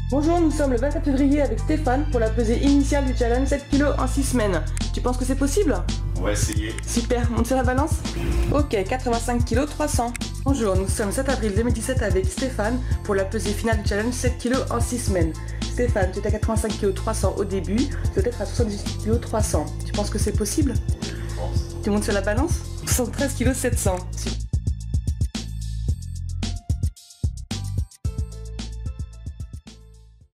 Bonjour, nous sommes le 24 février avec Stéphane pour la pesée initiale du challenge 7 kg en 6 semaines. Tu penses que c'est possible? On va essayer. Super, monte sur la balance. Ok, 85 kg 300. Bonjour, nous sommes le 7 avril 2017 avec Stéphane pour la pesée finale du challenge 7 kg en 6 semaines. Stéphane, tu étais à 85 kg 300 au début, tu dois être à 78 kg 300. Tu penses que c'est possible? Je pense. Tu montes sur la balance? 73 kg 700. Super.